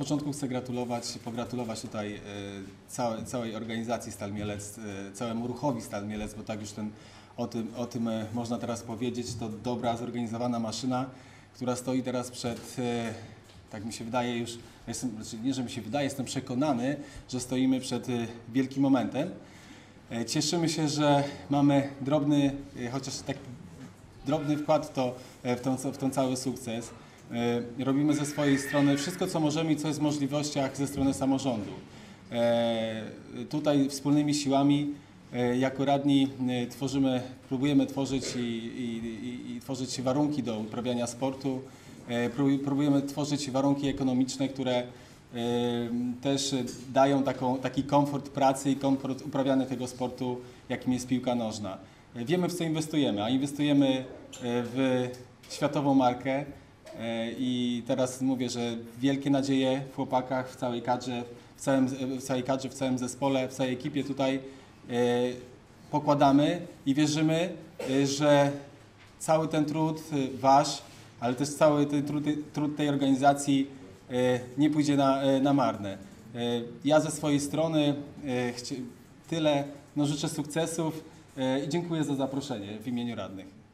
początku chcę pogratulować tutaj całej organizacji Stal Mielec, całemu ruchowi Stal Mielec, bo tak już o tym można teraz powiedzieć. To dobra, zorganizowana maszyna, która stoi teraz przed, tak mi się wydaje już, nie że mi się wydaje, jestem przekonany, że stoimy przed wielkim momentem. Cieszymy się, że mamy chociaż tak drobny wkład w ten cały sukces. Robimy ze swojej strony wszystko, co możemy i co jest w możliwościach ze strony samorządu. Tutaj wspólnymi siłami jako radni próbujemy tworzyć i tworzyć warunki do uprawiania sportu. Próbujemy tworzyć warunki ekonomiczne, które też dają taki komfort pracy i komfort uprawiania tego sportu, jakim jest piłka nożna. Wiemy, w co inwestujemy, a inwestujemy w światową markę i teraz mówię, że wielkie nadzieje w chłopakach, w całej kadrze, w całym zespole, w całej ekipie tutaj pokładamy i wierzymy, że cały ten trud wasz, ale też cały ten trud tej organizacji nie pójdzie na marne. Ja ze swojej strony tyle, życzę sukcesów i dziękuję za zaproszenie w imieniu radnych.